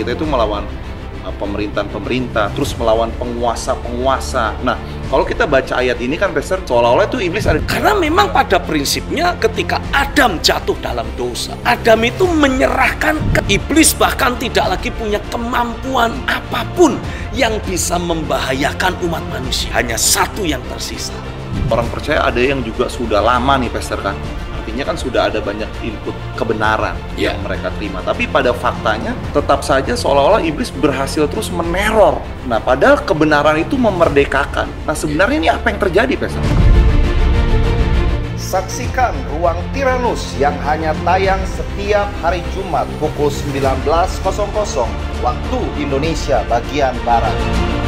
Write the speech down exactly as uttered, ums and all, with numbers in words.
kita itu melawan uh, pemerintahan-pemerintah, terus melawan penguasa-penguasa. Nah, kalau kita baca ayat ini kan, Pastor, seolah-olah itu iblis ada. Karena memang pada prinsipnya ketika Adam jatuh dalam dosa, Adam itu menyerahkan ke iblis, bahkan tidak lagi punya kemampuan apapun yang bisa membahayakan umat manusia. Hanya satu yang tersisa. Orang percaya ada yang juga sudah lama nih, Pastor, kan? Artinya kan sudah ada banyak input kebenaran yeah. yang mereka terima. Tapi pada faktanya tetap saja seolah-olah iblis berhasil terus meneror. Nah, padahal kebenaran itu memerdekakan. Nah, sebenarnya ini apa yang terjadi, Pastor? Saksikan Ruang Tiranus yang hanya tayang setiap hari Jumat pukul sembilan belas waktu Indonesia bagian Barat.